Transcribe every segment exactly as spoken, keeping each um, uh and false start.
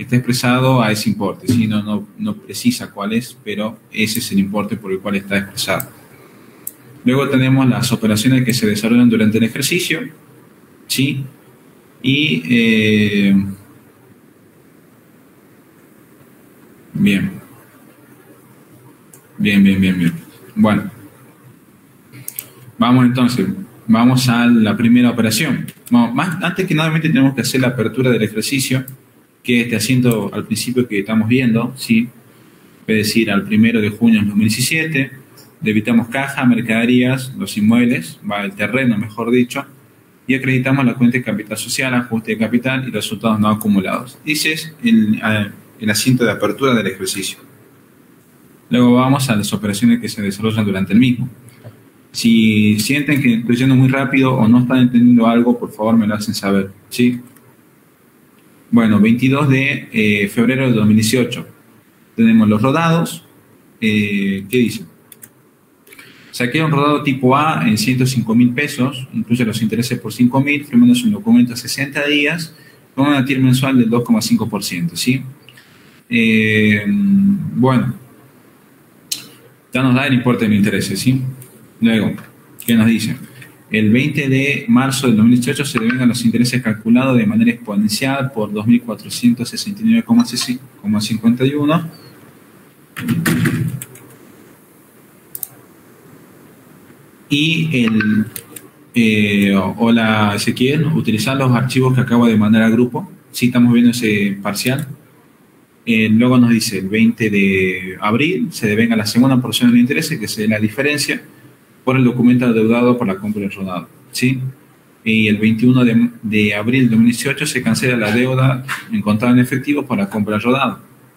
está expresado a ese importe, ¿sí? No, no, no precisa cuál es, pero ese es el importe por el cual está expresado. Luego tenemos las operaciones que se desarrollan durante el ejercicio, ¿sí? Y eh, bien. Bien, bien, bien, bien. Bueno, vamos entonces, vamos a la primera operación. Bueno, más, antes que nada, tenemos que hacer la apertura del ejercicio, que es este asiento al principio que estamos viendo, ¿sí? Es decir, al primero de junio de dos mil diecisiete, debitamos caja, mercaderías, los inmuebles, va el terreno, mejor dicho, y acreditamos la cuenta de capital social, ajuste de capital y resultados no acumulados. Ese es el, el asiento de apertura del ejercicio. Luego vamos a las operaciones que se desarrollan durante el mismo. Si sienten que estoy yendo muy rápido o no están entendiendo algo, por favor me lo hacen saber, ¿sí? Bueno, veintidós de eh, febrero de dos mil dieciocho. Tenemos los rodados. Eh, ¿Qué dice? Saqué un rodado tipo A en ciento cinco mil pesos, incluye los intereses por cinco mil, firmándose un documento a sesenta días, con una TIR mensual del dos coma cinco por ciento, ¿sí? Eh, bueno, ya nos da el importe de intereses, ¿sí? Luego, ¿qué nos dice? El veinte de marzo del dos mil dieciocho se devengan los intereses calculados de manera exponencial por dos mil cuatrocientos sesenta y nueve coma cincuenta y uno. Y el, eh, hola Ezequiel, utilizar los archivos que acabo de mandar al grupo. Sí, estamos viendo ese parcial. Eh, luego nos dice el veinte de abril se devenga la segunda porción de intereses, que es la diferencia, por el documento adeudado por la compra del rodado, ¿sí? Y el veintiuno de, de abril de dos mil dieciocho se cancela la deuda encontrada en efectivo por la compra del rodado.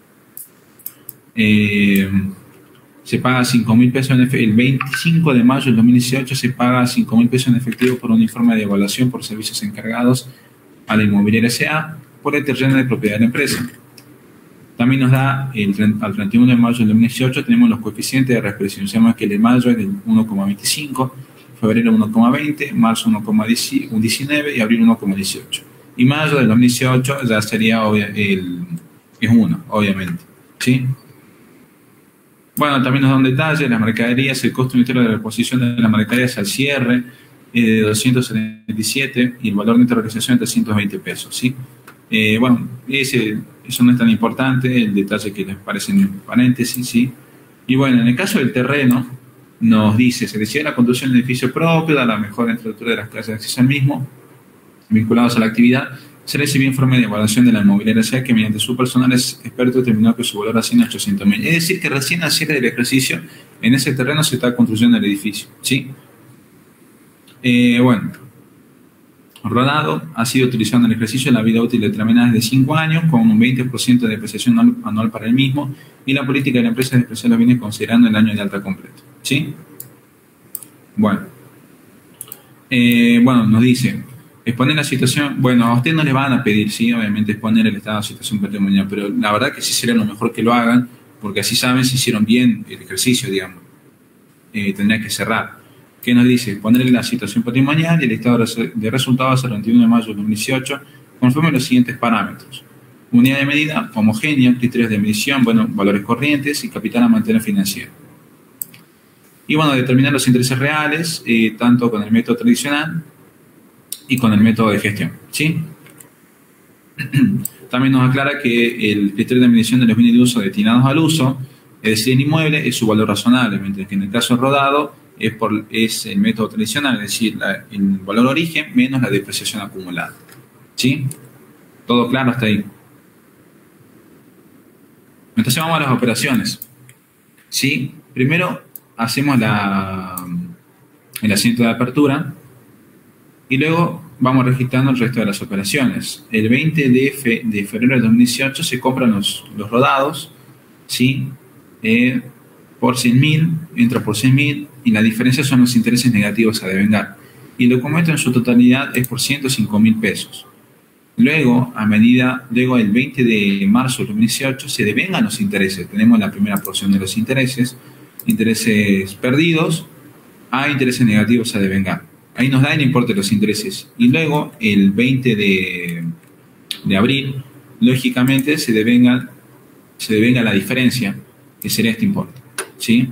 Eh, se paga cinco mil pesos en efectivo. El veinticinco de mayo del dos mil dieciocho se paga cinco mil pesos en efectivo por un informe de evaluación por servicios encargados a la inmobiliaria S A por el terreno de propiedad de la empresa. También nos da, el, al treinta y uno de mayo del dos mil dieciocho, tenemos los coeficientes de reexpresión. Se llama que el de mayo es del uno coma veinticinco, febrero uno coma veinte, marzo uno coma diecinueve y abril uno coma dieciocho. Y mayo del dos mil dieciocho ya sería obvia, el, es uno, obviamente, ¿sí? Bueno, también nos da un detalle, las mercaderías, el costo unitario de la reposición de las mercaderías al cierre es de doscientos setenta y siete y el valor de realización de trescientos veinte pesos, ¿sí? Eh, bueno, ese, eso no es tan importante, el detalle que les parece en paréntesis, ¿sí? Y bueno, en el caso del terreno, nos dice, se decide la construcción de edificio propio, da la mejor infraestructura de las clases de acceso al mismo, vinculados a la actividad, se recibió informe de evaluación de la inmobiliaria S A que mediante su personal experto determinó que su valor asciende a ochocientos mil. Es decir, que recién al cierre del ejercicio, en ese terreno se está construyendo el edificio, ¿sí? Eh, bueno, rodado ha sido utilizado en el ejercicio la vida útil determinada de cinco años, con un veinte por ciento de depreciación anual, anual para el mismo, y la política de la empresa es despreciar los bienes considerando el año de alta completo, ¿sí? Bueno, eh, bueno, nos dice, exponer la situación, bueno, a usted no le van a pedir, sí, obviamente exponer el estado de situación patrimonial, pero la verdad que sí sería lo mejor que lo hagan, porque así saben si hicieron bien el ejercicio, digamos. Eh, tendría que cerrar. ¿Qué nos dice? Ponerle la situación patrimonial y el estado de resultados al veintiuno de mayo de dos mil dieciocho conforme a los siguientes parámetros. Unidad de medida homogénea, criterios de medición, bueno, valores corrientes y capital a mantener financiero. Y bueno, determinar los intereses reales, eh, tanto con el método tradicional y con el método de gestión, ¿sí? También nos aclara que el criterio de medición de los bienes de uso destinados al uso, es decir, el inmueble, es su valor razonable, mientras que en el caso rodado es, por, es el método tradicional, es decir, la, el valor origen menos la depreciación acumulada, ¿sí? ¿Todo claro hasta ahí? Entonces vamos a las operaciones, ¿sí? Primero hacemos la, el asiento de apertura y luego vamos registrando el resto de las operaciones. El veinte de, fe, de febrero de dos mil dieciocho se compran los, los rodados, ¿sí? Eh, por cien mil, entra por cien mil y la diferencia son los intereses negativos a devengar. Y el documento en su totalidad es por ciento cinco mil pesos. Luego, a medida, luego el veinte de marzo de dos mil dieciocho se devengan los intereses. Tenemos la primera porción de los intereses, intereses perdidos a intereses negativos a devengar. Ahí nos da el importe de los intereses. Y luego, el veinte de, de abril, lógicamente se devenga, se devenga la diferencia, que sería este importe, ¿sí?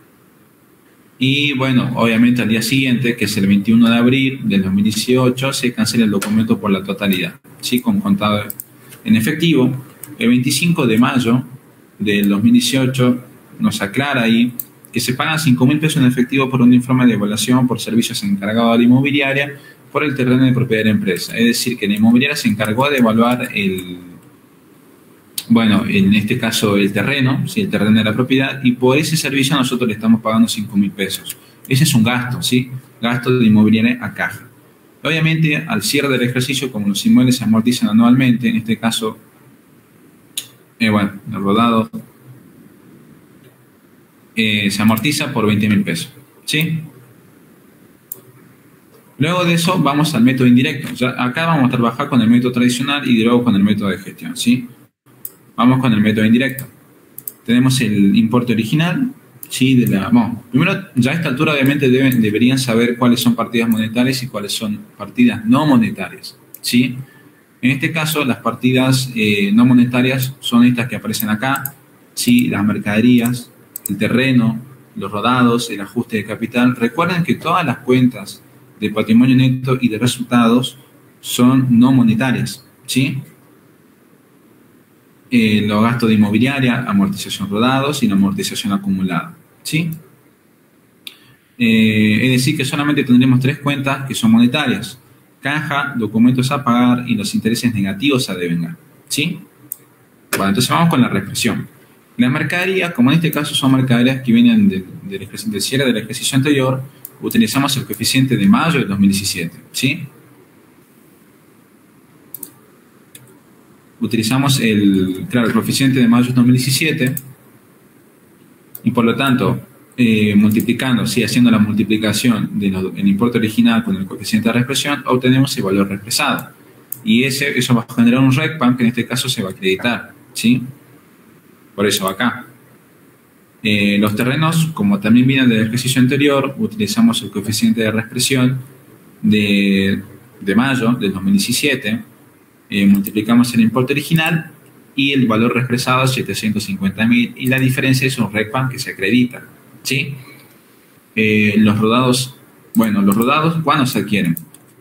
Y bueno, obviamente al día siguiente, que es el veintiuno de abril del dos mil dieciocho, se cancela el documento por la totalidad, ¿sí? Con contado en efectivo. El veinticinco de mayo del dos mil dieciocho nos aclara ahí que se pagan cinco mil pesos en efectivo por un informe de evaluación por servicios encargados a la inmobiliaria por el terreno de propiedad de la empresa. Es decir, que la inmobiliaria se encargó de evaluar el, bueno, en este caso el terreno, si el terreno de la propiedad, y por ese servicio nosotros le estamos pagando cinco mil pesos. Ese es un gasto, ¿sí? Gasto de inmobiliaria a caja. Obviamente, al cierre del ejercicio, como los inmuebles se amortizan anualmente, en este caso, eh, bueno, el rodado eh, se amortiza por veinte mil pesos, ¿sí? Luego de eso, vamos al método indirecto. Ya acá vamos a trabajar con el método tradicional y luego con el método de gestión, ¿sí? Vamos con el método indirecto. Tenemos el importe original, ¿sí? De la, bueno, primero, ya a esta altura obviamente deben, deberían saber cuáles son partidas monetarias y cuáles son partidas no monetarias, ¿sí? En este caso, las partidas eh, no monetarias son estas que aparecen acá, ¿sí? Las mercaderías, el terreno, los rodados, el ajuste de capital. Recuerden que todas las cuentas de patrimonio neto y de resultados son no monetarias, ¿sí? Eh, los gastos de inmobiliaria, amortización rodados y la amortización acumulada, ¿sí? Eh, es decir, que solamente tendremos tres cuentas que son monetarias: caja, documentos a pagar y los intereses negativos a devengar, ¿sí? Bueno, entonces vamos con la reexpresión. Las mercaderías, como en este caso son mercaderías que vienen del de, de, de cierre del ejercicio anterior, utilizamos el coeficiente de mayo del dos mil diecisiete, ¿sí? Utilizamos el, claro, el coeficiente de mayo del dos mil diecisiete y por lo tanto, eh, multiplicando, sí, haciendo la multiplicación del importe original con el coeficiente de reexpresión, obtenemos el valor reexpresado. Y ese, eso va a generar un RECPAM que en este caso se va a acreditar, ¿sí? Por eso acá. Eh, los terrenos, como también vienen del ejercicio anterior, utilizamos el coeficiente de reexpresión de, de mayo del dos mil diecisiete, eh, multiplicamos el importe original y el valor reexpresado es setecientos cincuenta mil y la diferencia es un RECPAM que se acredita, ¿sí? Eh, los rodados, bueno, los rodados, ¿cuándo se adquieren?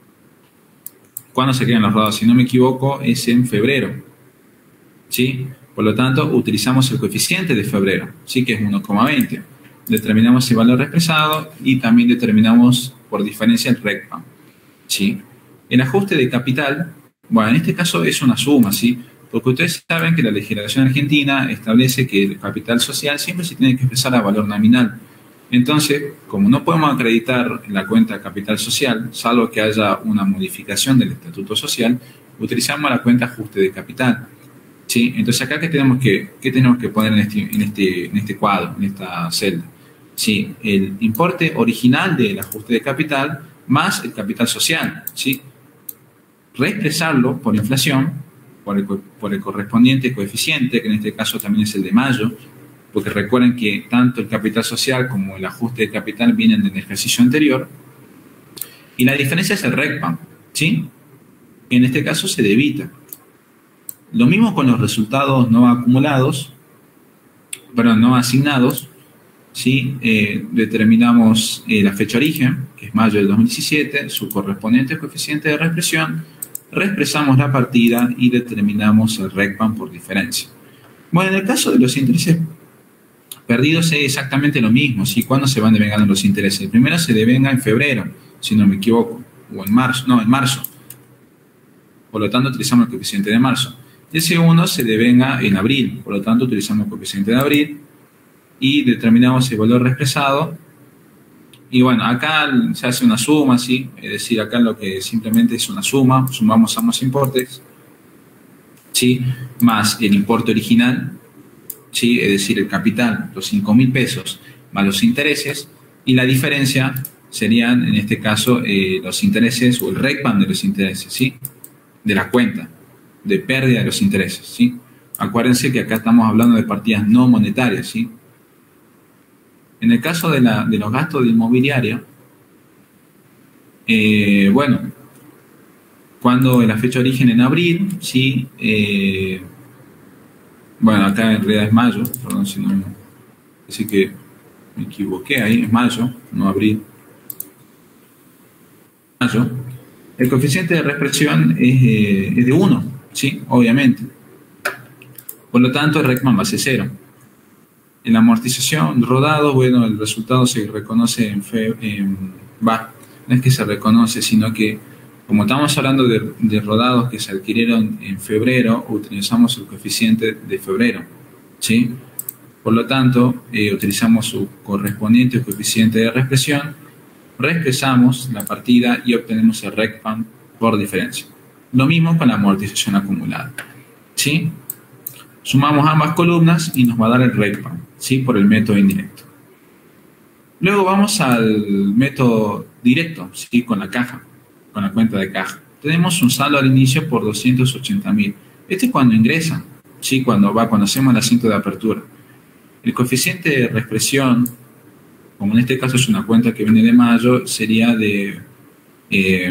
¿Cuándo se adquieren los rodados? Si no me equivoco, es en febrero, ¿sí? Por lo tanto, utilizamos el coeficiente de febrero, ¿sí? Que es uno coma veinte. Determinamos el valor expresado y también determinamos por diferencia el RECPAM, ¿sí? El ajuste de capital, bueno, en este caso es una suma, ¿sí? Porque ustedes saben que la legislación argentina establece que el capital social siempre se tiene que expresar a valor nominal. Entonces, como no podemos acreditar la cuenta capital social, salvo que haya una modificación del estatuto social, utilizamos la cuenta ajuste de capital, ¿sí? Entonces, acá ¿qué tenemos que, qué tenemos que poner en este, en, este, en este cuadro, en esta celda? Sí, el importe original del ajuste de capital más el capital social, ¿sí? Reexpresarlo por inflación, por el, por el correspondiente coeficiente, que en este caso también es el de mayo, porque recuerden que tanto el capital social como el ajuste de capital vienen del ejercicio anterior, y la diferencia es el RECPAM, ¿sí? En este caso se debita. Lo mismo con los resultados no acumulados, perdón, no asignados, ¿sí? Eh, determinamos eh, la fecha origen, que es mayo del dos mil diecisiete, su correspondiente coeficiente de reexpresión, reexpresamos la partida y determinamos el RECPAM por diferencia. Bueno, en el caso de los intereses perdidos es exactamente lo mismo, ¿sí? ¿Cuándo se van devengando los intereses? El primero se devenga en febrero, si no me equivoco, o en marzo, no, en marzo. Por lo tanto, utilizamos el coeficiente de marzo. El segundo se devenga en abril, por lo tanto, utilizamos el coeficiente de abril y determinamos el valor reexpresado. Y bueno, acá se hace una suma, ¿sí? Es decir, acá lo que simplemente es una suma, sumamos ambos importes, ¿sí? Más el importe original, ¿sí? Es decir, el capital, los cinco mil pesos, más los intereses, y la diferencia serían, en este caso, eh, los intereses o el RECPAM de los intereses, ¿sí? De la cuenta de pérdida de los intereses, ¿sí? Acuérdense que acá estamos hablando de partidas no monetarias, ¿sí? En el caso de, la, de los gastos de inmobiliaria, eh, bueno, cuando la fecha de origen en abril, ¿sí? Eh, bueno, acá en realidad es mayo, perdón si no, así que me equivoqué ahí, es mayo, no abril. Mayo. El coeficiente de reexpresión es, eh, es de uno, ¿sí? Obviamente. Por lo tanto, el Reckman va a ser cero. En la amortización rodado, bueno, el resultado se reconoce en, fe, en va, no es que se reconoce, sino que como estamos hablando de, de rodados que se adquirieron en febrero, utilizamos el coeficiente de febrero, ¿sí? Por lo tanto, eh, utilizamos su correspondiente coeficiente de reexpresión, reexpresamos la partida y obtenemos el Reckman por diferencia. Lo mismo con la amortización acumulada, ¿sí? Sumamos ambas columnas y nos va a dar el Reckman, ¿sí? Por el método indirecto. Luego vamos al método directo, ¿sí? Con la caja, con la cuenta de caja. Tenemos un saldo al inicio por doscientos ochenta mil. Este es cuando ingresa, ¿sí? Cuando va, cuando hacemos el asiento de apertura. El coeficiente de reexpresión, como en este caso es una cuenta que viene de mayo, sería de, eh,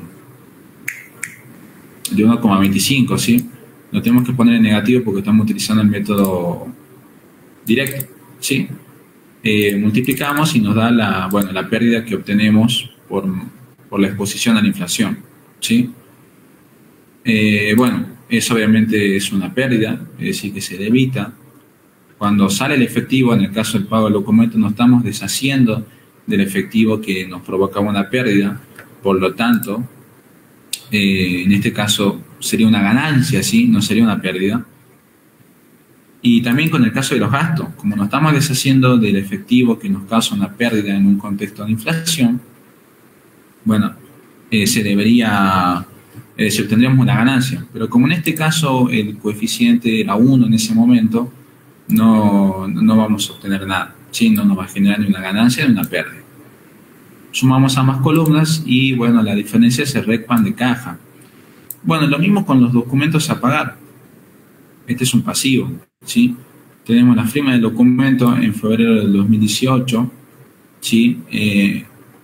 de uno coma veinticinco, ¿sí? Lo tenemos que poner en negativo porque estamos utilizando el método directo, ¿sí? Eh, multiplicamos y nos da la, bueno, la pérdida que obtenemos por, por la exposición a la inflación, ¿sí? Eh, bueno, eso obviamente es una pérdida, es decir, que se debita. Cuando sale el efectivo, en el caso del pago del documento, nos estamos deshaciendo del efectivo que nos provocaba una pérdida, por lo tanto, eh, en este caso sería una ganancia, ¿sí? No sería una pérdida. Y también con el caso de los gastos, como nos estamos deshaciendo del efectivo que nos causa una pérdida en un contexto de inflación, bueno, eh, se debería, eh, se obtendríamos una ganancia. Pero como en este caso el coeficiente era uno en ese momento, no, no vamos a obtener nada, ¿sí? No nos va a generar ni una ganancia ni una pérdida. Sumamos ambas columnas y, bueno, la diferencia es el Reckman de caja. Bueno, lo mismo con los documentos a pagar. Este es un pasivo, ¿sí? Tenemos la firma del documento en febrero del dos mil dieciocho, ¿sí? Eh,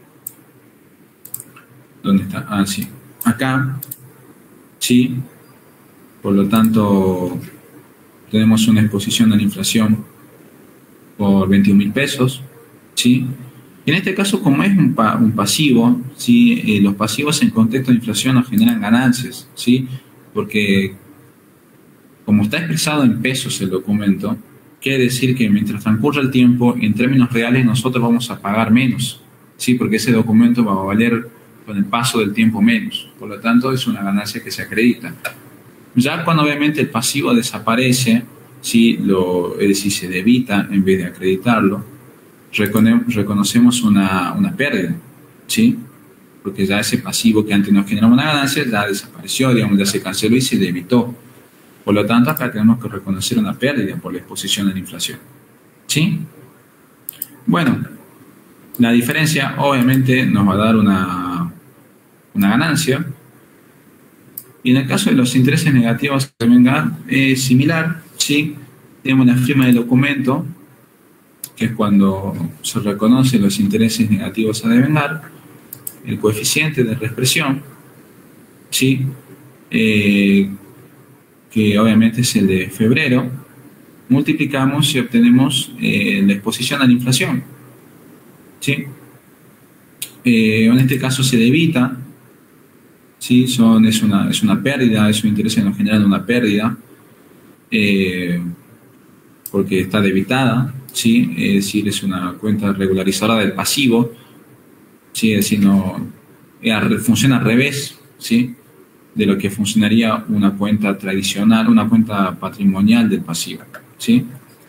¿Dónde está? Ah, sí. Acá, ¿sí? Por lo tanto, tenemos una exposición a la inflación por veintiún mil pesos, ¿sí? En este caso, como es un, pa un pasivo, ¿sí? Eh, los pasivos en contexto de inflación nos generan ganancias, ¿sí? Porque como está expresado en pesos el documento, quiere decir que mientras transcurra el tiempo, en términos reales nosotros vamos a pagar menos, ¿sí? Porque ese documento va a valer con el paso del tiempo menos. Por lo tanto, es una ganancia que se acredita. Ya cuando obviamente el pasivo desaparece, ¿sí? Lo, es decir, se debita en vez de acreditarlo, recono reconocemos una, una pérdida, ¿sí? Porque ya ese pasivo que antes nos generaba una ganancia ya desapareció, digamos, ya se canceló y se debitó. Por lo tanto, acá tenemos que reconocer una pérdida por la exposición a la inflación, ¿sí? Bueno, la diferencia obviamente nos va a dar una, una ganancia. Y en el caso de los intereses negativos a devengar es similar, ¿sí? Tenemos la firma del documento, que es cuando se reconocen los intereses negativos a devengar, el coeficiente de reexpresión, ¿sí? Eh, que obviamente es el de febrero, multiplicamos y obtenemos eh, la exposición a la inflación, ¿sí? Eh, en este caso se debita, ¿sí? Son, es, una, es una pérdida, esos intereses nos generan una pérdida, eh, porque está debitada, ¿sí? Es decir, es una cuenta regularizadora del pasivo, ¿sí? Es decir, no, funciona al revés, ¿sí? De lo que funcionaría una cuenta tradicional, una cuenta patrimonial del pasivo, ¿sí?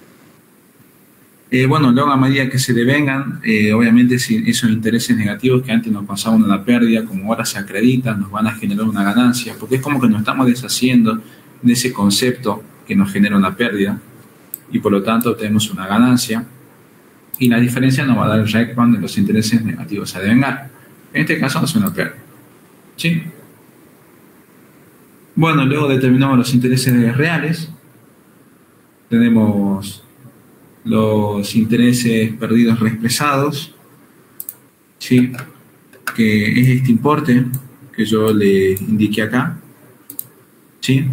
Eh, bueno, luego a medida que se devengan, eh, obviamente esos intereses negativos que antes nos pasaban una pérdida, como ahora se acreditan, nos van a generar una ganancia, porque es como que nos estamos deshaciendo de ese concepto que nos genera una pérdida, y por lo tanto tenemos una ganancia, y la diferencia nos va a dar el Reckman de los intereses negativos a devengar. En este caso es una pérdida, ¿sí? Bueno, luego determinamos los intereses reales. Tenemos los intereses perdidos reexpresados, ¿sí? Que es este importe que yo le indiqué acá, ¿sí?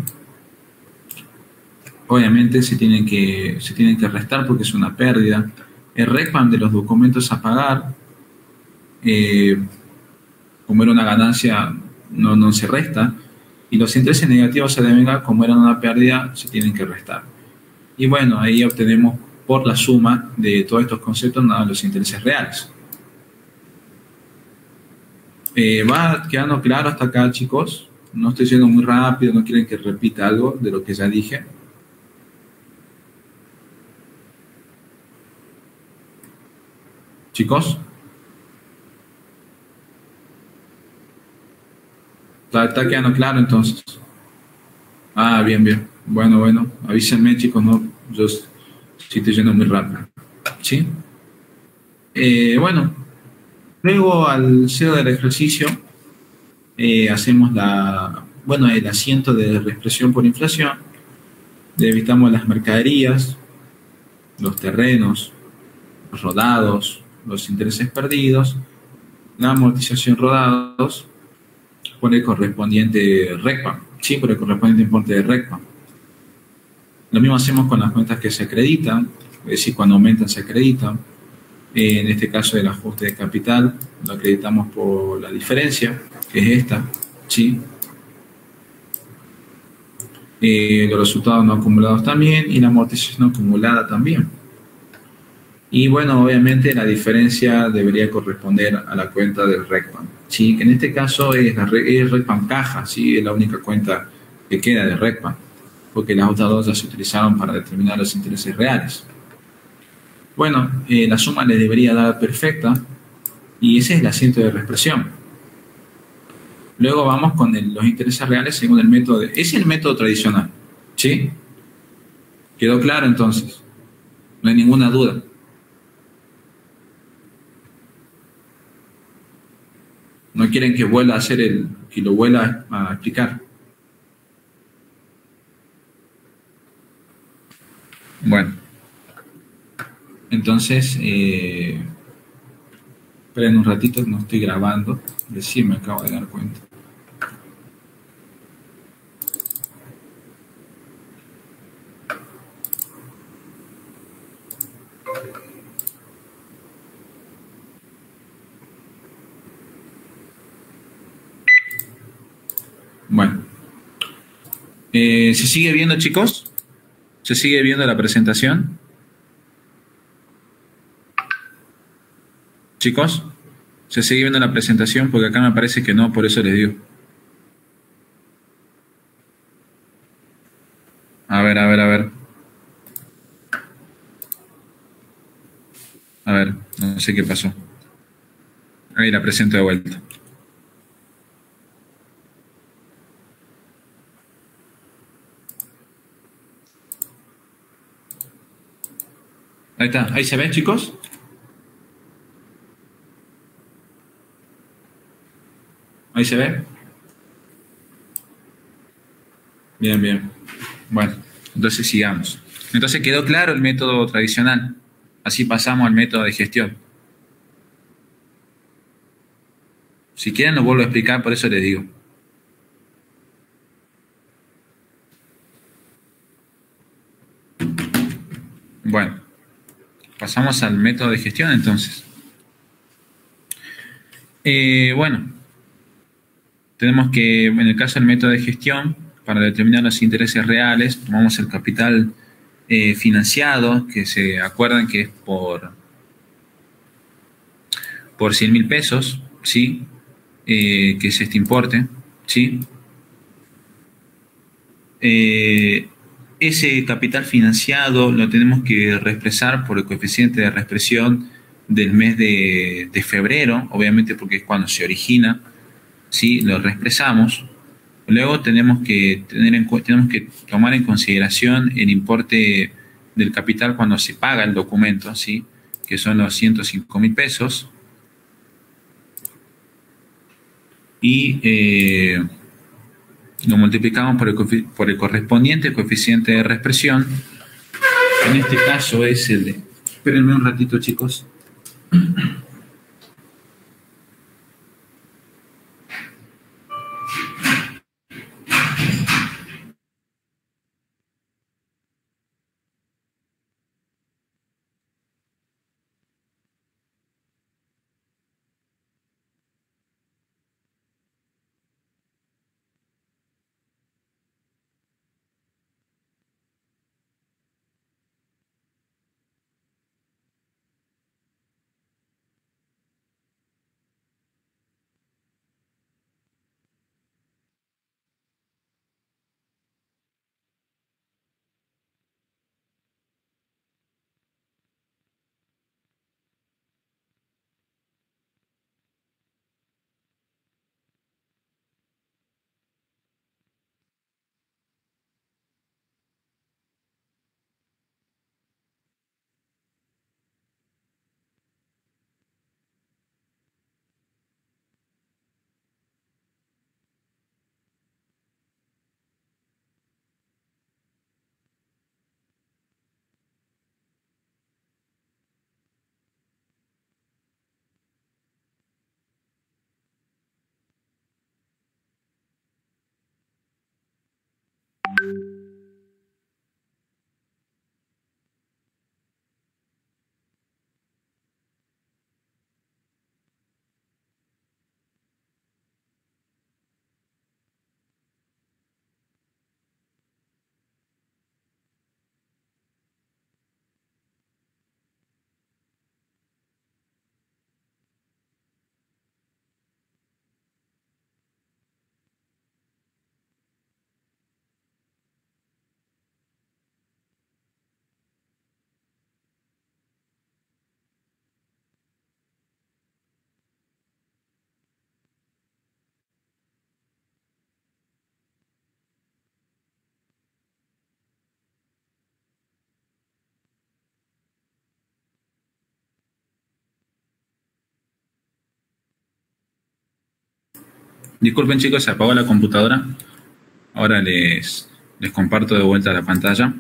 Obviamente se tienen que, se tienen que restar porque es una pérdida. El RECPAM de los documentos a pagar, eh, como era una ganancia, no, no se resta. Y los intereses negativos a devengar, como eran una pérdida, se tienen que restar. Y bueno, ahí obtenemos por la suma de todos estos conceptos nada, los intereses reales. Eh, ¿Va quedando claro hasta acá, chicos? No estoy siendo muy rápido, no quieren que repita algo de lo que ya dije. Chicos, ¿está, está quedando claro entonces? Ah, bien, bien. Bueno, bueno, avísenme, chicos, no, yo sí estoy yendo muy rápido. ¿Sí? Eh, bueno, luego al cero del ejercicio eh, hacemos la, bueno, el asiento de reexpresión por inflación, debitamos las mercaderías, los terrenos, los rodados, los intereses perdidos, la amortización rodados por el correspondiente RECPAM, sí, por el correspondiente importe de RECPAM. Lo mismo hacemos con las cuentas que se acreditan, es decir, cuando aumentan se acreditan. Eh, en este caso el ajuste de capital lo acreditamos por la diferencia, que es esta, ¿sí? Eh, los resultados no acumulados también y la amortización no acumulada también. Y bueno, obviamente la diferencia debería corresponder a la cuenta del RECPAM, ¿sí? Que en este caso es la es RECPAM caja, ¿sí? Es la única cuenta que queda de RECPAM, porque las otras dos ya se utilizaron para determinar los intereses reales. Bueno, eh, la suma le debería dar perfecta y ese es el asiento de reexpresión. Luego vamos con el, los intereses reales según el método. De, ese es el método tradicional, ¿sí? ¿Quedó claro entonces? No hay ninguna duda. No quieren que vuelva a hacer el, que lo vuelva a explicar. Bueno, entonces, eh, esperen un ratito, no estoy grabando, recién me acabo de dar cuenta. Bueno, eh, ¿se sigue viendo, chicos? ¿Se sigue viendo la presentación? Chicos, ¿se sigue viendo la presentación? Porque acá me parece que no, por eso les digo. A ver, a ver, a ver. A ver, no sé qué pasó. Ahí la presento de vuelta. Ahí está, ahí se ven, chicos. Ahí se ve. Bien, bien. Bueno, entonces sigamos. Entonces quedó claro el método tradicional. Así pasamos al método de gestión. Si quieren lo vuelvo a explicar, por eso les digo. Bueno, pasamos al método de gestión entonces. Eh, bueno, tenemos que, en el caso del método de gestión, para determinar los intereses reales, tomamos el capital eh, financiado, que se acuerdan que es por, por cien mil pesos, ¿sí? Eh, que es este importe, ¿sí? Eh, ese capital financiado lo tenemos que reexpresar por el coeficiente de reexpresión del mes de, de febrero, obviamente porque es cuando se origina, ¿sí? Lo reexpresamos. Luego tenemos que, tener en, tenemos que tomar en consideración el importe del capital cuando se paga el documento, ¿sí? Que son los ciento cinco mil pesos. Y eh, lo multiplicamos por el, por el correspondiente coeficiente de reexpresión. En este caso es el de... Espérenme un ratito, chicos. Disculpen chicos, se apagó la computadora. Ahora les, les comparto de vuelta la pantalla.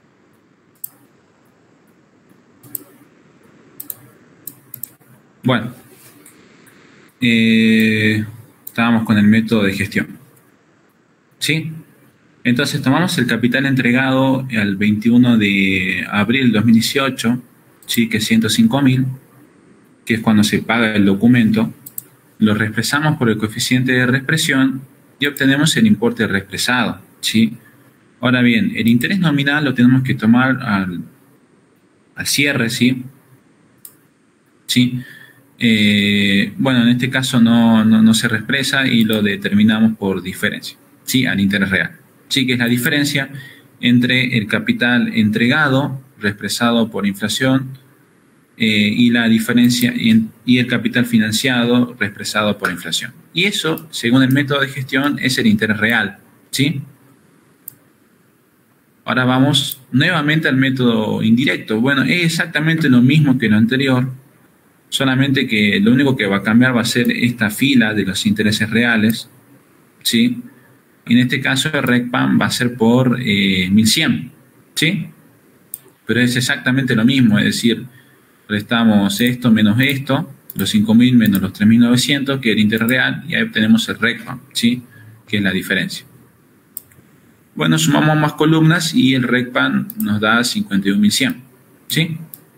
Bueno, eh, estábamos con el método de gestión. ¿Sí? Entonces tomamos el capital entregado al veintiuno de abril de dos mil dieciocho, ¿sí? Que es ciento cinco mil, que es cuando se paga el documento. Lo reexpresamos por el coeficiente de reexpresión y obtenemos el importe reexpresado, ¿sí? Ahora bien, el interés nominal lo tenemos que tomar al, al cierre, ¿sí? ¿Sí? Eh, bueno, en este caso no, no, no se reexpresa y lo determinamos por diferencia, ¿sí? Al interés real, ¿sí? Que es la diferencia entre el capital entregado, reexpresado por inflación, eh, y la diferencia y, y el capital financiado, reexpresado por inflación. Y eso, según el método de gestión, es el interés real, ¿sí? Ahora vamos nuevamente al método indirecto. Bueno, es exactamente lo mismo que lo anterior, solamente que lo único que va a cambiar va a ser esta fila de los intereses reales, ¿sí? En este caso el RECPAM va a ser por eh, mil cien, ¿sí? Pero es exactamente lo mismo, es decir, restamos esto menos esto, los cinco mil menos los tres mil novecientos, que es el interés real, y ahí obtenemos el RECPAM, ¿sí? Que es la diferencia. Bueno, sumamos más columnas y el RECPAM nos da cincuenta y un mil cien, ¿sí?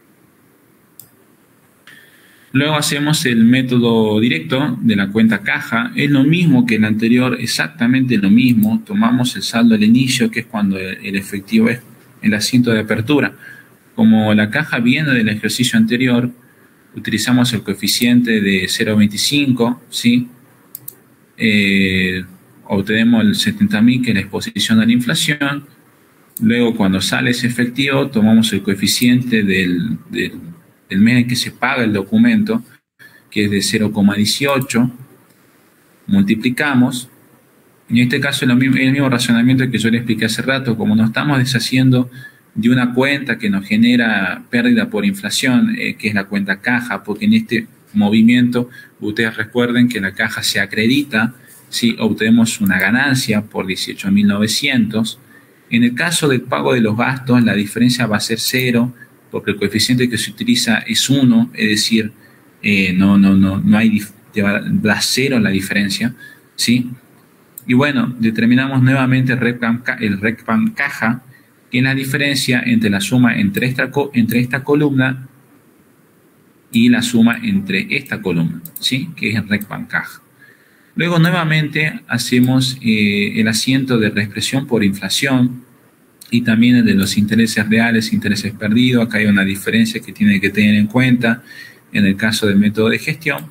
Luego hacemos el método directo de la cuenta caja. Es lo mismo que el anterior, exactamente lo mismo. Tomamos el saldo al inicio, que es cuando el efectivo es el asiento de apertura. Como la caja viene del ejercicio anterior, utilizamos el coeficiente de cero coma veinticinco, ¿sí? Eh, obtenemos el setenta mil, que es la exposición a la inflación. Luego, cuando sale ese efectivo, tomamos el coeficiente del, del, del mes en que se paga el documento, que es de cero coma dieciocho. Multiplicamos. En este caso, es lo mismo, el mismo razonamiento que yo le expliqué hace rato. Como nos estamos deshaciendo de una cuenta que nos genera pérdida por inflación, eh, que es la cuenta caja, porque en este movimiento, ustedes recuerden que la caja se acredita, si obtenemos una ganancia por dieciocho mil novecientos. En el caso del pago de los gastos, la diferencia va a ser cero, porque el coeficiente que se utiliza es uno, es decir, eh, no, no, no, no hay, da cero la diferencia, ¿sí? Y bueno, determinamos nuevamente el RECPAM, el RECPAM caja, que es la diferencia entre la suma entre esta, entre esta columna y la suma entre esta columna, ¿sí? Que es el RECPAM caja. Luego nuevamente hacemos eh, el asiento de reexpresión por inflación y también el de los intereses reales, intereses perdidos. Acá hay una diferencia que tiene que tener en cuenta en el caso del método de gestión,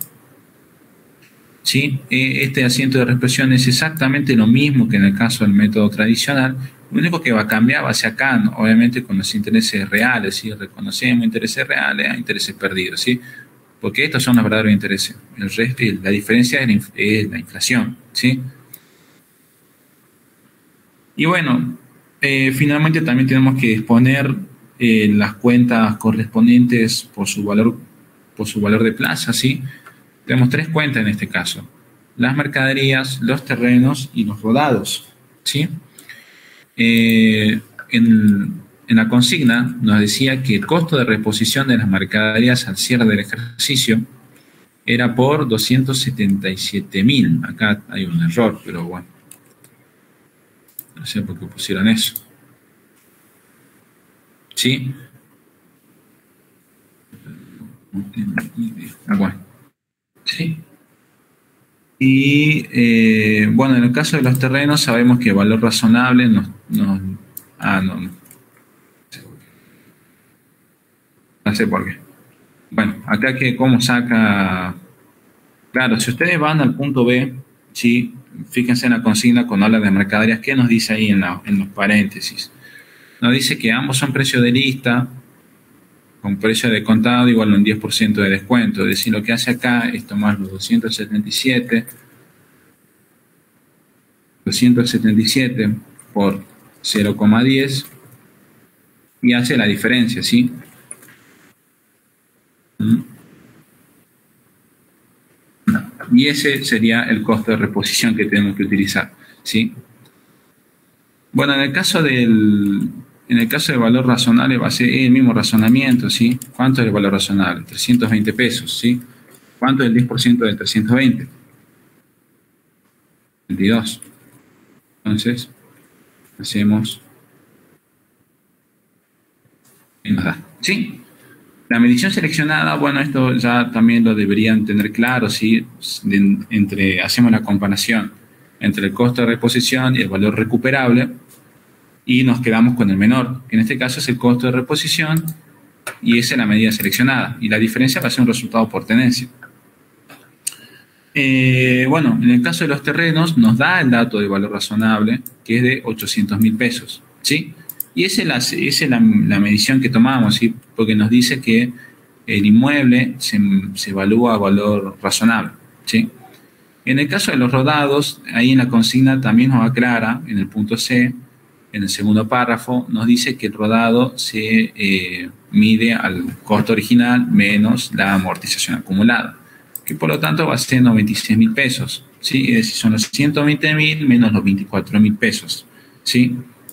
¿sí? Eh, este asiento de reexpresión es exactamente lo mismo que en el caso del método tradicional. Lo único que va a cambiar va hacia acá, ¿no? Obviamente con los intereses reales, ¿sí? Reconocemos intereses reales a intereses perdidos, ¿sí? Porque estos son los verdaderos intereses. El resto, la diferencia es la inflación, ¿sí? Y bueno, eh, finalmente también tenemos que disponer eh, las cuentas correspondientes por su valor, por su valor de plaza, ¿sí? Tenemos tres cuentas en este caso: las mercaderías, los terrenos y los rodados, ¿sí? Eh, en, en la consigna nos decía que el costo de reposición de las mercaderías al cierre del ejercicio era por doscientos setenta y siete mil. Acá hay un error, pero bueno, no sé por qué pusieron eso, ¿sí? Bueno, ¿sí? Y eh, bueno, en el caso de los terrenos sabemos que el valor razonable nos... nos ah, no, no. No sé por qué. Bueno, acá que cómo saca... Claro, si ustedes van al punto B, ¿sí? Fíjense en la consigna cuando habla de mercaderías, ¿qué nos dice ahí en, la, en los paréntesis? Nos dice que ambos son precios de lista, con precio de contado igual a un diez por ciento de descuento. Es decir, lo que hace acá es tomar los doscientos setenta y siete, doscientos setenta y siete por cero coma diez y hace la diferencia, ¿sí? Y ese sería el costo de reposición que tenemos que utilizar, ¿sí? Bueno, en el caso del, en el caso del valor razonable va a ser el mismo razonamiento, ¿sí? ¿Cuánto es el valor razonable? trescientos veinte pesos, ¿sí? ¿Cuánto es el diez por ciento de trescientos veinte? veintidós. Entonces, hacemos... ¿Sí? La medición seleccionada, bueno, esto ya también lo deberían tener claro, ¿sí? De, entre, hacemos la comparación entre el costo de reposición y el valor recuperable y nos quedamos con el menor, que en este caso es el costo de reposición y esa es la medida seleccionada. Y la diferencia va a ser un resultado por tenencia. Eh, bueno, en el caso de los terrenos nos da el dato de valor razonable, que es de ochocientos mil pesos, ¿sí? Y esa es, la, esa es la, la medición que tomamos, ¿sí? Porque nos dice que el inmueble se, se evalúa a valor razonable, ¿sí? En el caso de los rodados, ahí en la consigna también nos aclara, en el punto C, en el segundo párrafo, nos dice que el rodado se eh, mide al costo original menos la amortización acumulada, que por lo tanto va a ser noventa y seis mil pesos, ¿sí? Es decir, son los ciento veinte mil menos los veinticuatro mil pesos, ¿sí?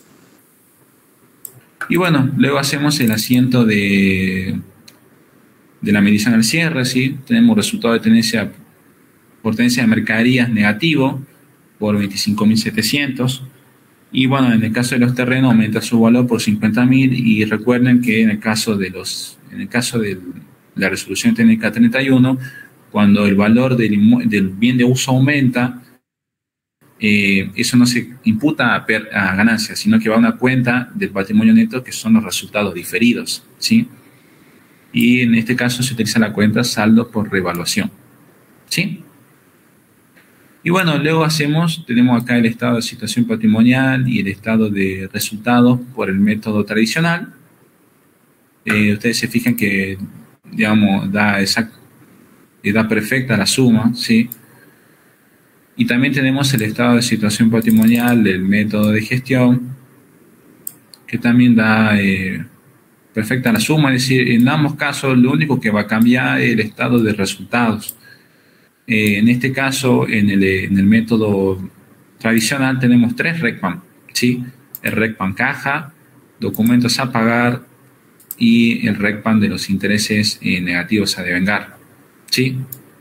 Y bueno, luego hacemos el asiento de, de la medición al cierre, ¿sí? Tenemos resultado de tenencia por tenencia de mercaderías negativo por veinticinco mil setecientos. Y bueno, en el caso de los terrenos aumenta su valor por cincuenta mil y recuerden que en el caso de los en el caso de la resolución técnica treinta y uno, cuando el valor del, del bien de uso aumenta, Eh, eso no se imputa a, per, a ganancias, sino que va a una cuenta del patrimonio neto que son los resultados diferidos, ¿sí? Y en este caso se utiliza la cuenta saldo por revaluación, ¿sí? Y bueno, luego hacemos, tenemos acá el estado de situación patrimonial y el estado de resultados por el método tradicional. Eh, ustedes se fijan que, digamos, da, exact, da perfecta la suma, ¿sí? Y también tenemos el estado de situación patrimonial del método de gestión, que también da eh, perfecta la suma, es decir, en ambos casos lo único que va a cambiar es el estado de resultados. Eh, en este caso, en el, en el método tradicional tenemos tres RECPAM, ¿sí? El RECPAM caja, documentos a pagar y el RECPAM de los intereses eh, negativos a devengar, ¿sí?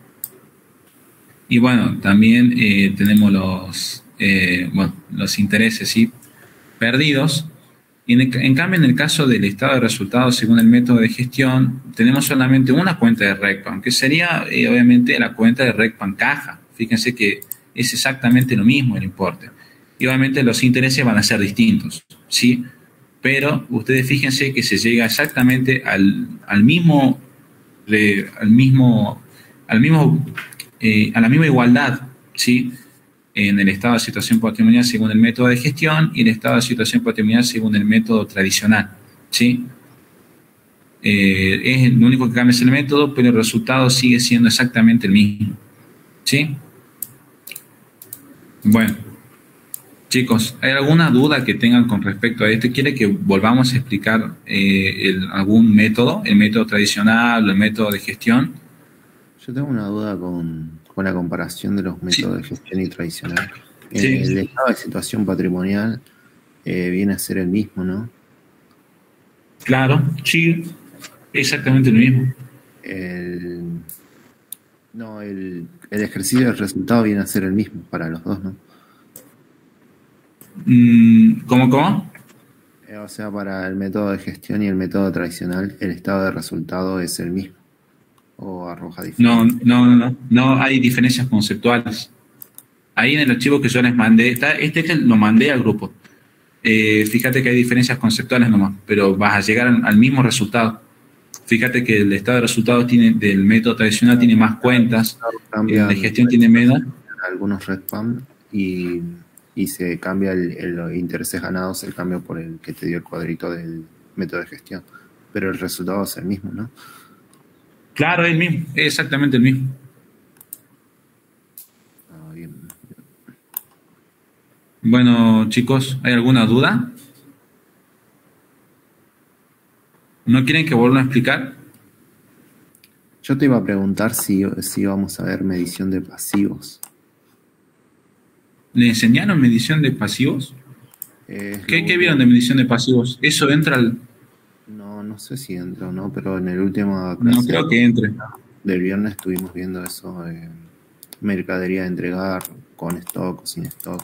Y bueno, también eh, tenemos los, eh, bueno, los intereses, ¿sí? Perdidos. Y en, el, en cambio, en el caso del estado de resultados según el método de gestión, tenemos solamente una cuenta de RECPAM, que sería eh, obviamente la cuenta de RECPAM caja. Fíjense que es exactamente lo mismo el importe. Y obviamente los intereses van a ser distintos, ¿sí? Pero ustedes fíjense que se llega exactamente al, al mismo, de, al mismo, al mismo Eh, a la misma igualdad, ¿sí? En el estado de situación patrimonial según el método de gestión y el estado de situación patrimonial según el método tradicional, ¿sí? Eh, es lo único que cambia es el método, pero el resultado sigue siendo exactamente el mismo, ¿sí? Bueno, chicos, ¿hay alguna duda que tengan con respecto a esto? ¿Quiere que volvamos a explicar eh, el, algún método, el método tradicional o el método de gestión? Yo tengo una duda con, con la comparación de los métodos sí. de gestión y tradicional. Sí. El estado de situación patrimonial eh, viene a ser el mismo, ¿no? Claro, sí, exactamente lo mismo. El, no, el, el ejercicio del resultado viene a ser el mismo para los dos, ¿no? ¿Cómo, cómo? Eh, o sea, para el método de gestión y el método tradicional, el estado de resultado es el mismo. ¿O arroja diferencia? No, no, no, no, hay diferencias conceptuales. Ahí en el archivo que yo les mandé, está, este que lo mandé al grupo. Eh, fíjate que hay diferencias conceptuales nomás, pero vas a llegar al, al mismo resultado. Fíjate que el estado de resultados tiene, del método tradicional tiene más cuentas, el de gestión tiene menos. Algunos RECPAM y, y se cambia el, el, los intereses ganados, el cambio por el que te dio el cuadrito del método de gestión. Pero el resultado es el mismo, ¿no? Claro, es el mismo, es exactamente el mismo. Ah, bien. Bueno, chicos, ¿hay alguna duda? ¿No quieren que vuelva a explicar? Yo te iba a preguntar si, si íbamos a ver medición de pasivos. ¿Le enseñaron medición de pasivos? Eh, es ¿Qué, lo ¿Qué vieron último. de medición de pasivos? ¿Eso entra al...? No, no sé si entra o no, pero en el último No clase creo que entre. del viernes estuvimos viendo eso, eh, mercadería de entregar, con stock o sin stock.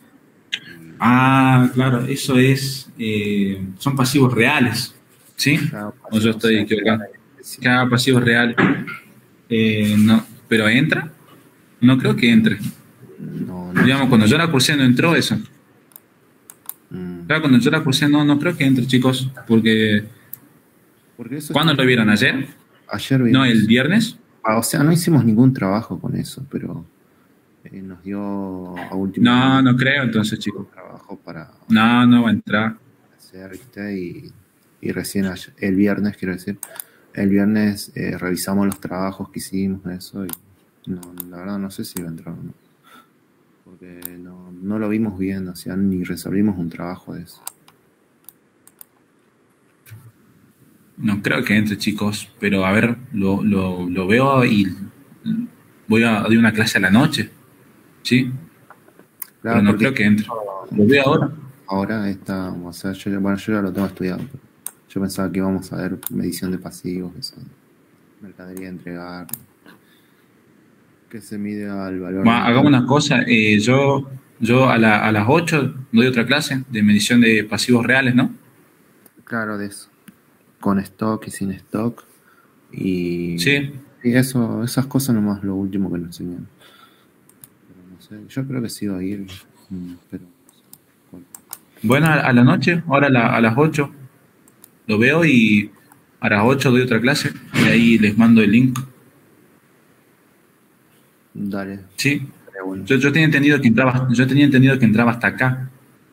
Ah, claro, eso es... eh, son pasivos reales, ¿sí? Cada ¿O yo pasivo estoy se equivocado? declara el precio. Cada pasivo real. Eh, no, ¿pero entra? No creo que entre. No, no Digamos, sé. cuando yo la cursé no entró eso. Mm, Claro, cuando yo la cursé no, no creo que entre, chicos, porque... Porque eso ¿Cuándo está. lo vieron? ¿Ayer? Ayer No, el vimos. viernes. Ah, o sea, no hicimos ningún trabajo con eso, pero eh, nos dio a último No, momento no creo entonces, chicos. un trabajo para No, no va a entrar. hacer, ¿viste? Y, y recién ayer- el viernes, quiero decir, el viernes eh, revisamos los trabajos que hicimos, eso, y no, la verdad no sé si va a entrar o no. Porque no, no lo vimos bien, o sea, ni resolvimos un trabajo de eso. No creo que entre, chicos, pero a ver, lo, lo, lo veo y voy a dar una clase a la noche, ¿sí? Pero Claro, no porque creo que entre. Lo veo ahora. ahora está, o sea, yo, bueno, yo ya lo tengo estudiado, pero yo pensaba que íbamos a ver medición de pasivos, eso, mercadería de entregar, que se mide al valor Bueno, de... hagamos una cosa. eh, yo yo a, la- a las ocho doy otra clase de medición de pasivos reales, ¿no? Claro, de eso. Con stock y sin stock. Y, Sí. y eso, esas cosas nomás lo último que nos enseñan. Pero no sé, yo creo que sí va a ir, mm, pero no sé cuál. Bueno, a, a la noche, ahora a, la- a las ocho lo veo y a las ocho doy otra clase y ahí les mando el link. Dale, Sí. estaría bueno. Yo, yo tenía entendido que entraba, yo tenía entendido que entraba hasta acá.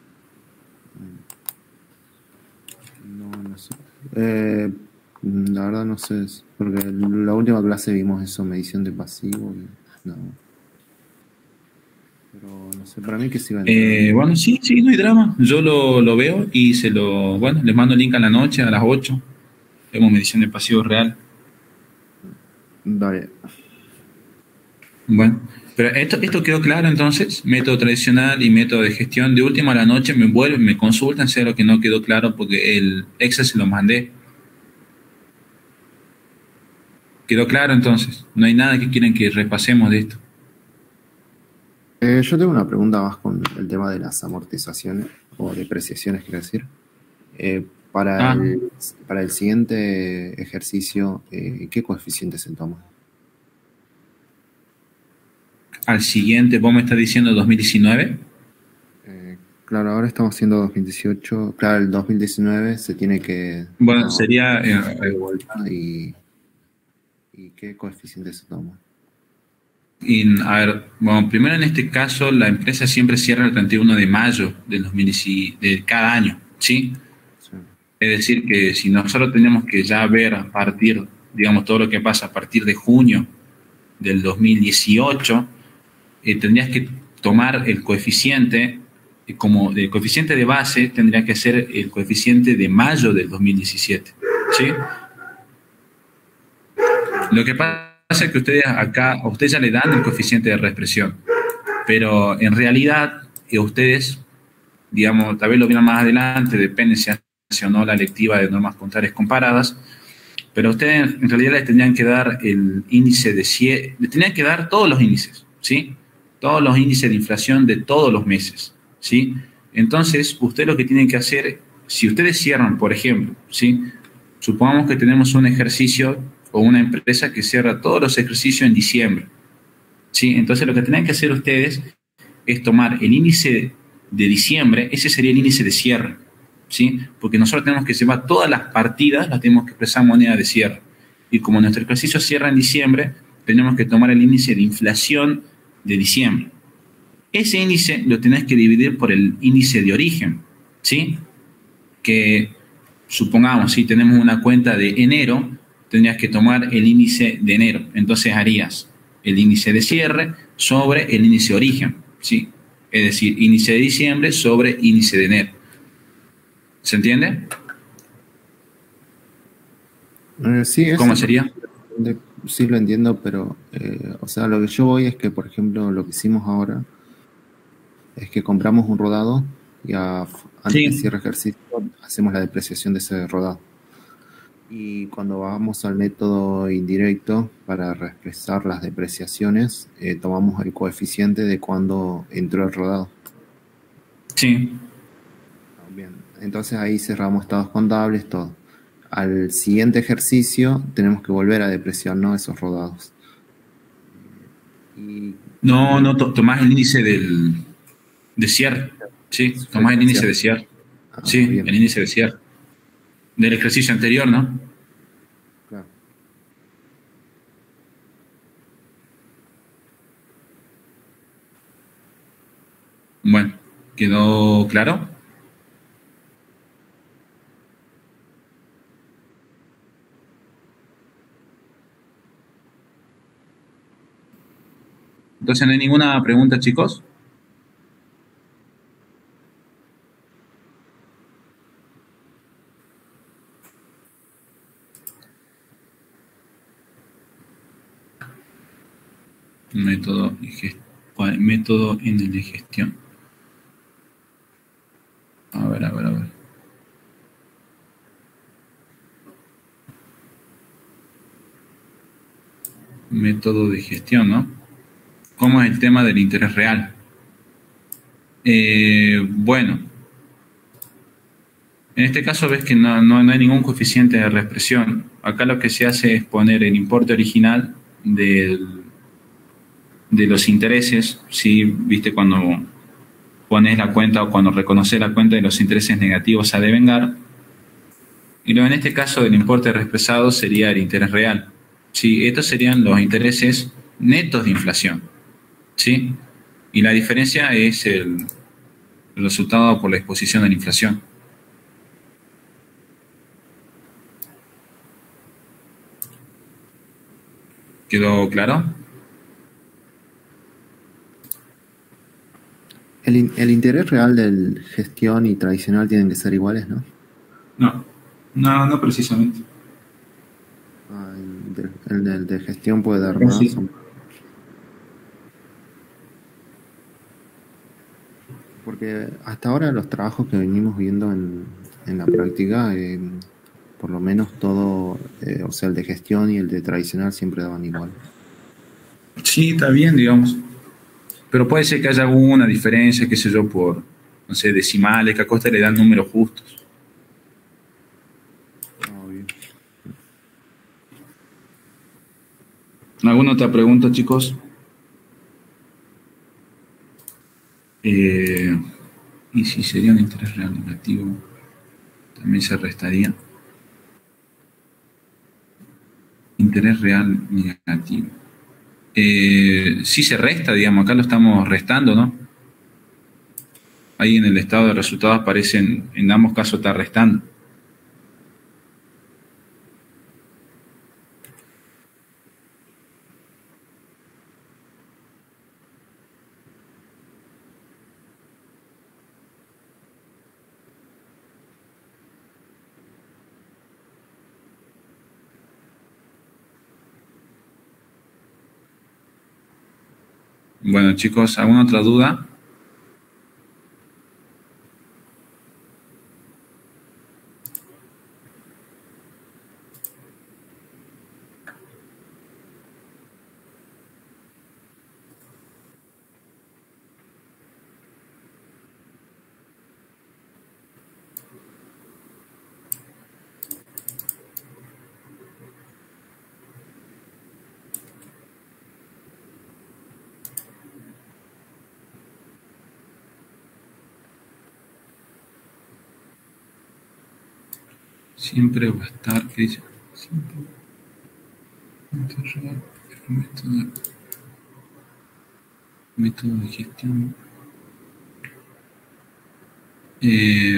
No, no sé. Eh, la verdad no sé, porque la última clase vimos eso, medición de pasivo. Y, no. Pero no sé, para mí que sí va a entrar. Eh, bueno, sí, sí, no hay drama. Yo lo, lo veo y se lo, bueno, les mando el link a la noche, a las ocho. Vemos medición de pasivo real. Dale. Bueno, pero esto, esto quedó claro entonces, método tradicional y método de gestión. De última a la noche me vuelven, me consultan si hay algo que no quedó claro porque el Excel se lo mandé. Quedó claro entonces, no hay nada que quieran que repasemos de esto. Eh, yo tengo una pregunta más con el tema de las amortizaciones o depreciaciones, quiero decir. Eh, para, Ah, el, para el siguiente ejercicio, eh, ¿qué coeficiente se toma? al siguiente, vos me estás diciendo dos mil diecinueve. Eh, claro, ahora estamos haciendo dos mil dieciocho. Claro, el dos mil diecinueve se tiene que Bueno, no, sería, eh, de eh, vuelta y, y ¿qué coeficiente se toma? y, a ver, bueno, primero en este caso la empresa siempre cierra el treinta y uno de mayo del dos mil diez, de cada año, ¿sí? Sí. Es decir, que si nosotros tenemos que ya ver a partir, digamos, todo lo que pasa a partir de junio del dos mil dieciocho, eh, tendrías que tomar el coeficiente, eh, como el coeficiente de base tendría que ser el coeficiente de mayo del dos mil diecisiete, ¿sí? Lo que pasa es que ustedes acá, a ustedes ya le dan el coeficiente de reexpresión, pero en realidad eh, ustedes, digamos, tal vez lo vieron más adelante, depende si hace o no la lectiva de normas contables comparadas, pero ustedes en realidad les tendrían que dar el índice de cierre, les tendrían que dar todos los índices, ¿sí? Todos los índices de inflación de todos los meses, ¿sí? Entonces, ustedes lo que tienen que hacer, si ustedes cierran, por ejemplo, ¿sí? Supongamos que tenemos un ejercicio o una empresa que cierra todos los ejercicios en diciembre, ¿sí? Entonces, lo que tienen que hacer ustedes es tomar el índice de diciembre, ese sería el índice de cierre, ¿sí? Porque nosotros tenemos que llevar todas las partidas, las tenemos que expresar en moneda de cierre. Y como nuestro ejercicio cierra en diciembre, tenemos que tomar el índice de inflación de diciembre. Ese índice lo tenés que dividir por el índice de origen, ¿sí? Que supongamos, si tenemos una cuenta de enero, tendrías que tomar el índice de enero. Entonces harías el índice de cierre sobre el índice de origen, ¿sí? Es decir, índice de diciembre sobre índice de enero. ¿Se entiende? Eh, sí, eso ¿Cómo sería? de- sí lo entiendo, pero, eh, o sea, lo que yo voy es que, por ejemplo, lo que hicimos ahora es que compramos un rodado y a- antes de Sí. cierre ejercicio hacemos la depreciación de ese rodado. Y cuando vamos al método indirecto para expresar las depreciaciones, eh, tomamos el coeficiente de cuando entró el rodado. Sí. Bien, entonces ahí cerramos estados contables, todo. Al siguiente ejercicio tenemos que volver a depreciar, ¿no?, esos rodados. Y, No, y no, to- tomás el índice del, de cierre. Sí, tomás fecha el de índice cierre. de cierre. Ah, Sí, el bien, índice de cierre. Del ejercicio anterior, ¿no? claro. Bueno, ¿quedó claro? Entonces no hay ninguna pregunta, chicos. Método, y ges- ¿cuál? Método en el de gestión. A ver, a ver, a ver. Método de gestión, ¿no? ¿Cómo es el tema del interés real? Eh, bueno, en este caso ves que no, no, no hay ningún coeficiente de reexpresión. Acá lo que se hace es poner el importe original del, de los intereses, ¿sí? Viste cuando pones la cuenta o cuando reconoces la cuenta de los intereses negativos a devengar. Y luego en este caso del importe reexpresado sería el interés real. ¿Sí? Estos serían los intereses netos de inflación. ¿Sí? Y la diferencia es el, el resultado por la exposición a la inflación. ¿Quedó claro? El, in- el interés real del gestión y tradicional tienen que ser iguales, ¿no? No, no, no precisamente. Ah, el, de, el del de gestión puede dar Acá más. sí. o- Porque hasta ahora los trabajos que venimos viendo en, en la práctica, eh, por lo menos todo, eh, o sea, el de gestión y el de tradicional siempre daban igual. Sí, está bien, digamos. Pero puede ser que haya alguna diferencia, qué sé yo, por, no sé, decimales, que a Costa le dan números justos. Ah, bien. ¿Alguna otra pregunta, chicos? Eh, y si sería un interés real negativo, también se restaría. Interés real negativo. Eh, sí se resta, digamos, acá lo estamos restando, ¿no? Ahí en el estado de resultados aparecen, en ambos casos está restando. Bueno, chicos, ¿alguna otra duda? Siempre va a estar, ¿qué dice? Siempre interés real, método, método de gestión. Eh,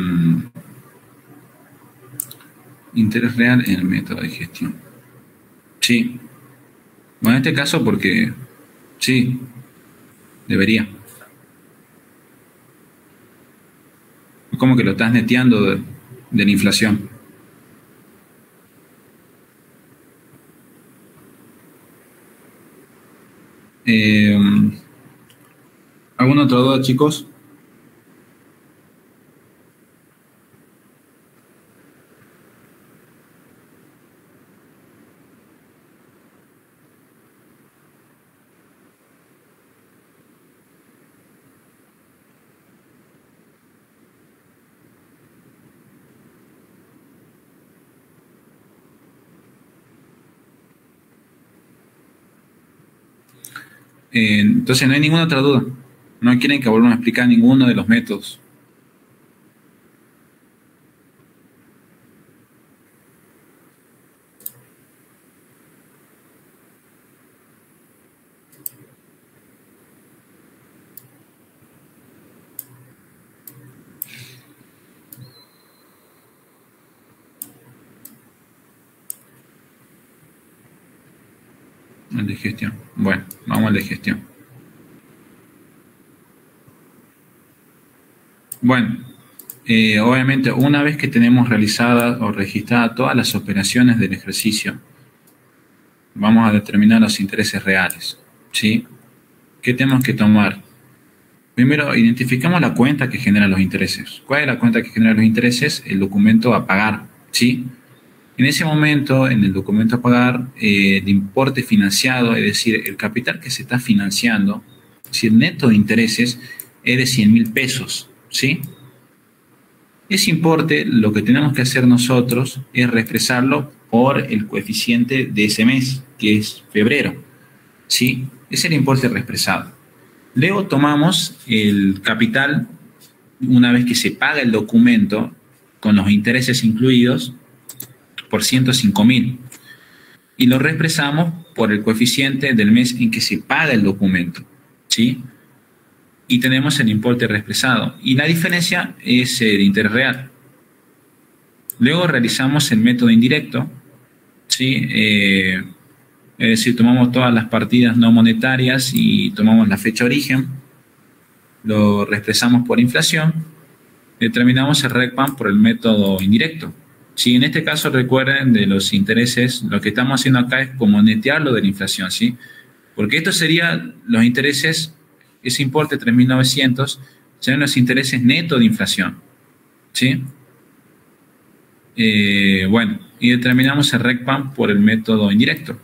interés real en el método de gestión. Sí. Bueno, en este caso porque sí, debería. Es como que lo estás neteando de, de la inflación. Eh, ¿Alguna otra duda, chicos? Eh, entonces no hay ninguna otra duda. No quieren que volvamos a explicar ninguno de los métodos. El de gestión. Bueno, vamos al de gestión. Bueno, eh, obviamente una vez que tenemos realizadas o registradas todas las operaciones del ejercicio, vamos a determinar los intereses reales, ¿sí? ¿Qué tenemos que tomar? Primero, identificamos la cuenta que genera los intereses. ¿Cuál es la cuenta que genera los intereses? El documento a pagar, ¿sí? En ese momento, en el documento a pagar, eh, el importe financiado, es decir, el capital que se está financiando, si el neto de intereses es de cien mil pesos, ¿sí? Ese importe, lo que tenemos que hacer nosotros es reexpresarlo por el coeficiente de ese mes, que es febrero, ¿sí? Es el importe reexpresado. Luego tomamos el capital, una vez que se paga el documento, con los intereses incluidos, por ciento cinco mil, y lo reexpresamos por el coeficiente del mes en que se paga el documento, ¿sí? Y tenemos el importe reexpresado, y la diferencia es el interés real. Luego realizamos el método indirecto, ¿sí? Eh, es decir, tomamos todas las partidas no monetarias y tomamos la fecha origen, lo reexpresamos por inflación, determinamos el RECPAM por el método indirecto. Si en este caso recuerden de los intereses, lo que estamos haciendo acá es como netearlo de la inflación, ¿sí? Porque esto sería los intereses, ese importe tres mil novecientos, serían los intereses netos de inflación, ¿sí? Eh, bueno, y determinamos el RECPAM por el método indirecto.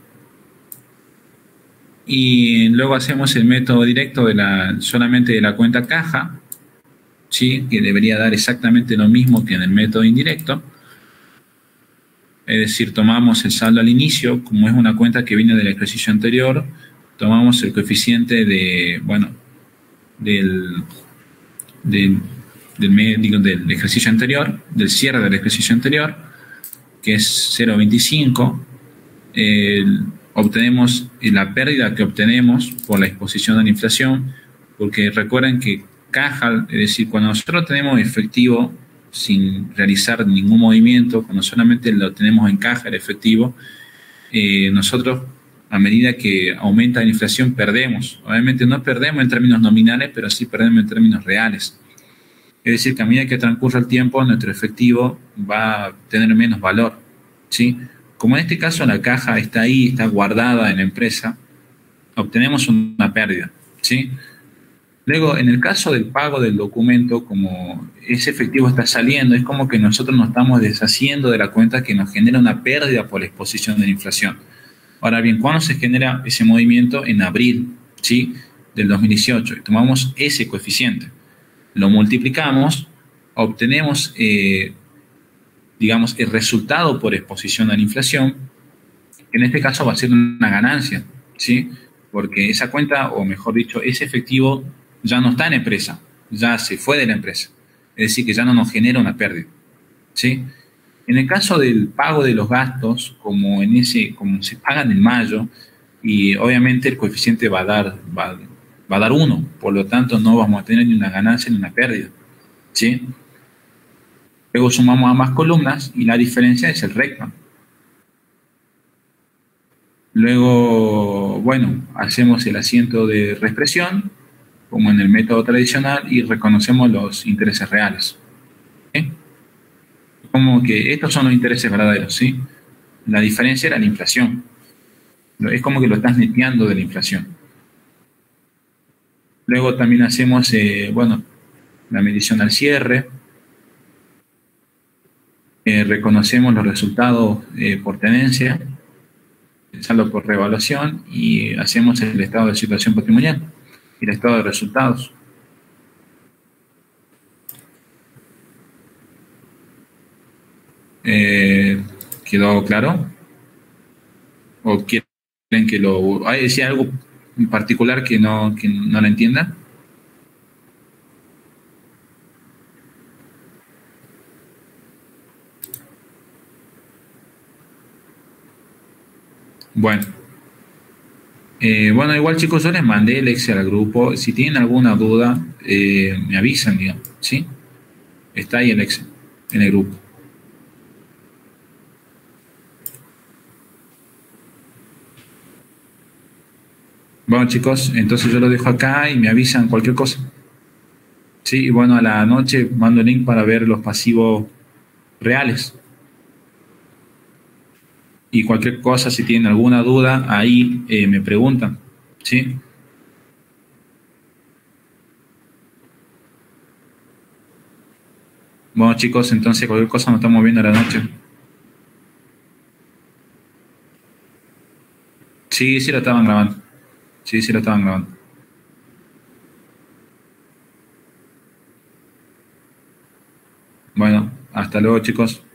Y luego hacemos el método directo de la, solamente de la cuenta caja, ¿sí? Que debería dar exactamente lo mismo que en el método indirecto. Es decir, tomamos el saldo al inicio, como es una cuenta que viene del ejercicio anterior, tomamos el coeficiente de, bueno, del, del, del, digo, del ejercicio anterior, del cierre del ejercicio anterior, que es cero coma veinticinco, eh, obtenemos la pérdida que obtenemos por la exposición a la inflación, porque recuerden que caja, es decir, cuando nosotros tenemos efectivo sin realizar ningún movimiento, cuando solamente lo tenemos en caja el efectivo, eh, nosotros a medida que aumenta la inflación perdemos. Obviamente no perdemos en términos nominales, pero sí perdemos en términos reales. Es decir, que a medida que transcurre el tiempo, nuestro efectivo va a tener menos valor, ¿sí? Como en este caso la caja está ahí, está guardada en la empresa, obtenemos una pérdida, ¿sí? Luego, en el caso del pago del documento, como ese efectivo está saliendo, es como que nosotros nos estamos deshaciendo de la cuenta que nos genera una pérdida por la exposición de la inflación. Ahora bien, ¿cuándo se genera ese movimiento? En abril, ¿sí? Del dos mil dieciocho. Y tomamos ese coeficiente, lo multiplicamos, obtenemos, eh, digamos, el resultado por exposición a la inflación. En este caso va a ser una ganancia, ¿sí? Porque esa cuenta, o mejor dicho, ese efectivo ya no está en la empresa, ya se fue de la empresa. Es decir, que ya no nos genera una pérdida, ¿sí? En el caso del pago de los gastos, como, en ese, como se pagan en mayo, y obviamente el coeficiente va a dar va, va a dar uno, por lo tanto no vamos a tener ni una ganancia ni una pérdida, ¿sí? Luego sumamos ambas columnas y la diferencia es el RECPAM. Luego, bueno, hacemos el asiento de reexpresión, como en el método tradicional, y reconocemos los intereses reales, ¿sí? Como que estos son los intereses verdaderos, ¿sí? La diferencia era la inflación. Es como que lo estás neteando de la inflación. Luego también hacemos, eh, bueno, la medición al cierre. Eh, reconocemos los resultados eh, por tenencia, el saldo por revaluación y hacemos el estado de situación patrimonial y el estado de resultados. Eh, ¿Quedó claro? ¿O quieren que lo... ¿Hay decía algo en particular que no, que no lo entiendan? Bueno. Eh, bueno, igual chicos, yo les mandé el Excel al grupo. Si tienen alguna duda, eh, me avisan, digamos, ¿sí? Está ahí el Excel, en el grupo. Bueno chicos, entonces yo lo dejo acá y me avisan cualquier cosa. Sí, y bueno, a la noche mando el link para ver los pasivos reales. Y cualquier cosa, si tienen alguna duda, ahí eh, me preguntan, ¿sí? Bueno chicos, entonces cualquier cosa nos estamos viendo a la noche. Sí, sí lo estaban grabando. Sí, sí lo estaban grabando. Bueno, hasta luego chicos.